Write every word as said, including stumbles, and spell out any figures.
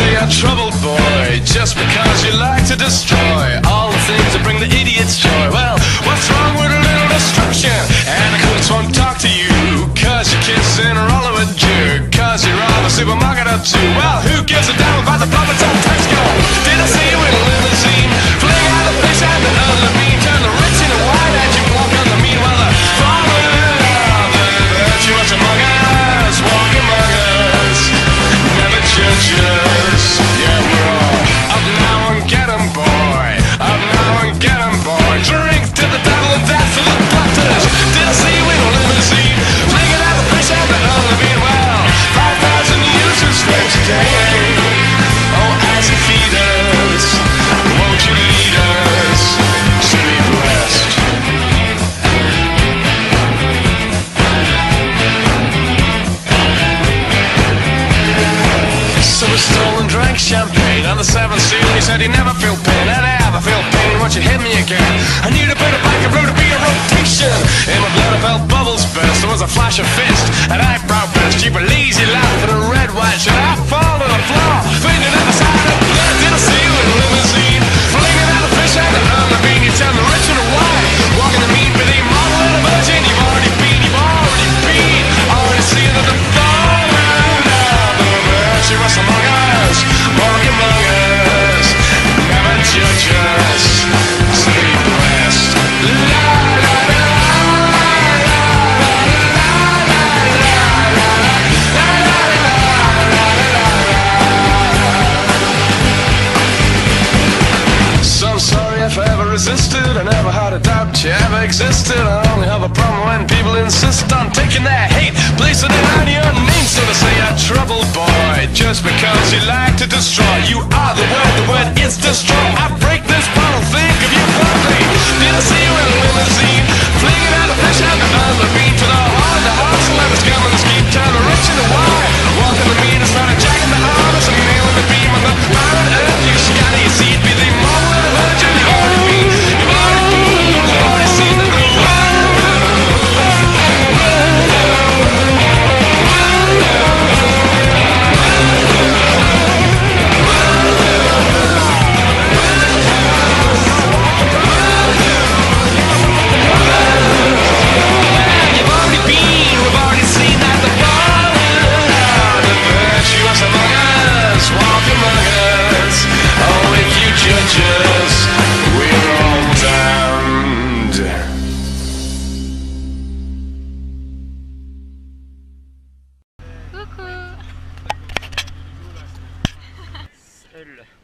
say you're troubled boy just because you like to destroy all the things that bring the idiots joy. Well, what's wrong with a little destruction? And the cooks won't talk to you cause you're kissing a roll of a jerk, cause you're on the supermarket or two. Well, who gives a damn about the profits on Tesco? Did I see you in a limousine? Fling out the fish and the other mean, turn the rich into wine as you walk on the mean. Well, the fallen of the virtuous among us, walk among us, never judge us. Yeah, we're all up now and get 'em, boy. Up now and get 'em, boy. Drink to the devil and death to the doctors. Did I see you in a limousine? Flinging out the fish and the other mean. Well, five thousand users slaves a day. Oh, as you feed us, won't you lead us to be blessed? So we stole and drank champagne on the seventh seal. He said he never feel pain, and I never feel pain once you hit me again. I need a bit of back and blue to be a rotation. In my blood I felt bubbles burst. There was a flash of fist, an eyebrow burst. Keep a lazy laugh and a red white shirt. I fall to the floor, fingering at the side of blood. Did I see you in a limousine? Flinging out the fish and the other bean. You turn the rich and the white, walking the mean, but the model and the virgin. You've already been, you've already been, already seen that the fallen of the virtuous among us, walk among us, never judge us, so be blessed. La la la. If I ever resisted, I never had a doubt you ever existed. I only have a problem when people insist on taking their hate, placing it on your name. So to say a troubled boy just because you like to destroy. You are the word, the word is destroy. I break this bottle, think of you fondly. Did I see you in a limousine? Flinging out the fish and the other bean. To the heart, the heart, so let us come on the scheme. Turn the rich into wine, walking the mean and started jacking the arms and nailing the beam on the planet Earth. You scatter your seed, be the model and the virgin. Elle